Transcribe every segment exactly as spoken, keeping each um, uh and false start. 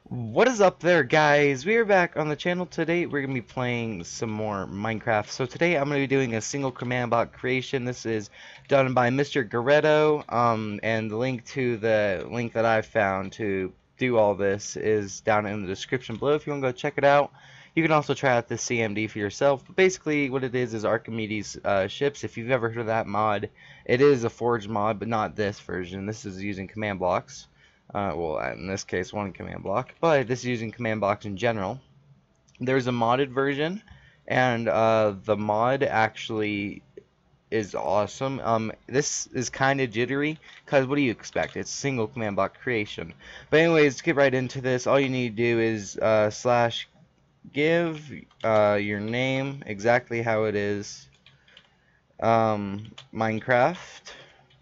What is up there, guys? We are back on the channel. Today we're going to be playing some more Minecraft. So today I'm going to be doing a single command block creation. This is done by Mister Garetto, um, and the link to the link that I found to do all this is down in the description below if you want to go check it out. You can also try out this C M D for yourself. But basically what it is is Archimedes uh, ships. If you've ever heard of that mod, it is a forged mod, but not this version. This is using command blocks. Uh, well, in this case, one command block, but this is using command blocks in general. There's a modded version, and uh, the mod actually is awesome. Um, this is kind of jittery, because what do you expect? It's single command block creation. But anyways, to get right into this, all you need to do is uh, slash give uh, your name exactly how it is. Um, Minecraft,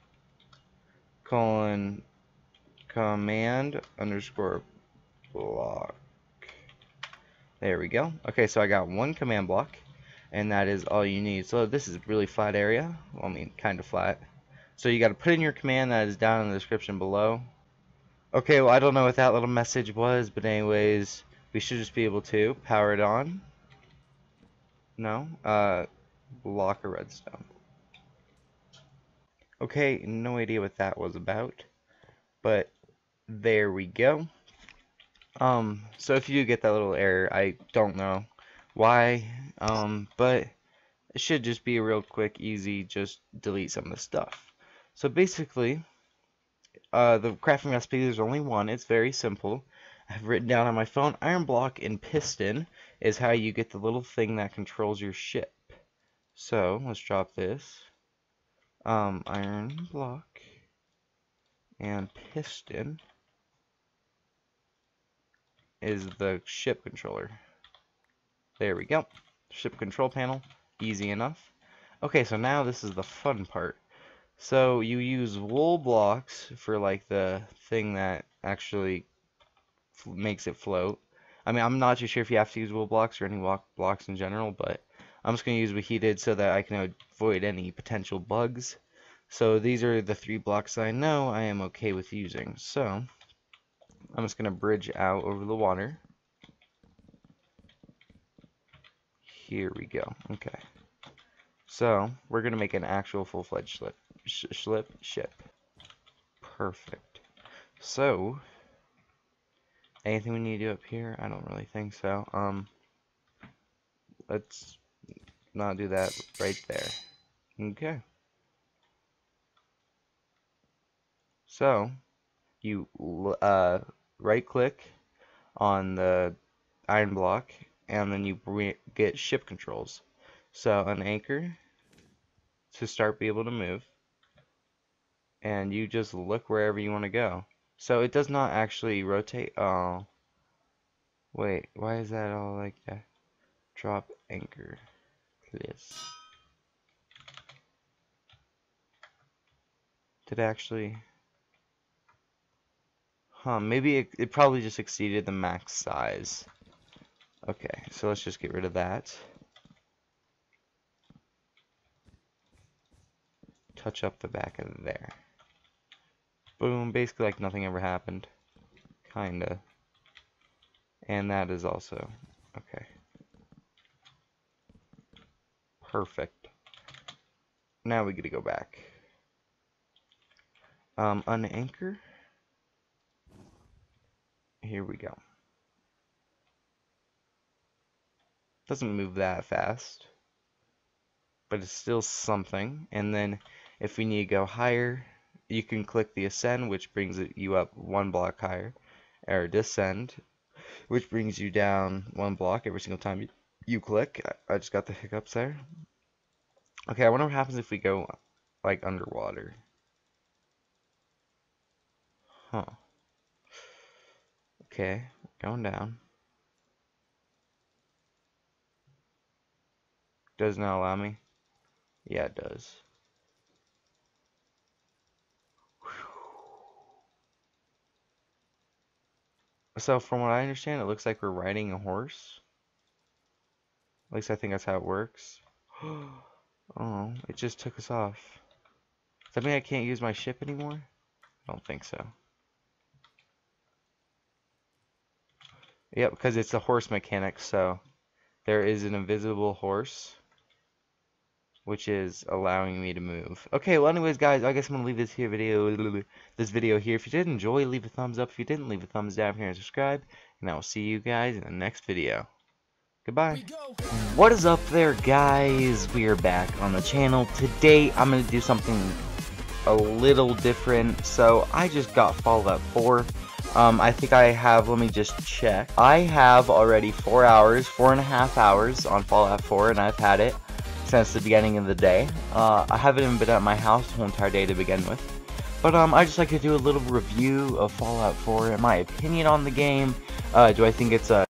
colon, command underscore block. There we go. Okay, so I got one command block, and that is all you need. So this is a really flat area. Well, I mean, kind of flat. So you got to put in your command that is down in the description below. Okay, well, I don't know what that little message was, but anyways, we should just be able to power it on. No, uh, block of redstone. Okay, no idea what that was about, but there we go. Um, so if you do get that little error, I don't know why, um, but it should just be a real quick, easy, just delete some of the stuff. So basically, uh, the crafting recipe, there's only one. It's very simple. I've written down on my phone, iron block and piston is how you get the little thing that controls your ship. So let's drop this. Um, iron block and piston is the ship controller. There we go. Ship control panel. Easy enough. Okay, so now this is the fun part. So you use wool blocks for like the thing that actually makes it float. I mean, I'm not too sure if you have to use wool blocks or any blocks in general, but I'm just going to use what he did so that I can avoid any potential bugs. So these are the three blocks I know I am okay with using. So I'm just going to bridge out over the water. Here we go. Okay. So we're going to make an actual full-fledged slip, sh slip ship. Perfect. So anything we need to do up here? I don't really think so. Um, let's not do that right there. Okay. So you uh, right-click on the iron block, and then you get ship controls. So an anchor to start be able to move, and you just look wherever you want to go. So it does not actually rotate. Oh, wait, why is that all like that? Drop anchor, please. Did it actually? Huh, maybe it, it probably just exceeded the max size. Okay, so let's just get rid of that. Touch up the back of there. Boom, basically like nothing ever happened. Kinda. And that is also okay. Perfect. Now we get to go back. Um, unanchor. Here we go. Doesn't move that fast, but it's still something. And then if we need to go higher, you can click the ascend, which brings it, you up one block higher, or descend, which brings you down one block every single time you, you click. I, I just got the hiccups there. Okay, I wonder what happens if we go like underwater. Huh. Okay, going down. Does not allow me? Yeah, it does. So from what I understand, it looks like we're riding a horse. At least I think that's how it works. Oh, it just took us off. Does that mean I can't use my ship anymore? I don't think so. Yep, because it's a horse mechanic, so there is an invisible horse, which is allowing me to move. Okay, well anyways guys, I guess I'm gonna leave this here video this video here. If you did enjoy, leave a thumbs up. If you didn't, leave a thumbs down here and subscribe. And I will see you guys in the next video. Goodbye. What is up there, guys? We are back on the channel. Today I'm gonna do something a little different. So I just got Fallout four. Um, I think I have, let me just check. I have already four hours, four and a half hours on Fallout four, and I've had it since the beginning of the day. Uh, I haven't even been at my house the whole entire day to begin with. But um, I just like to do a little review of Fallout four, and my opinion on the game. Uh, do I think it's a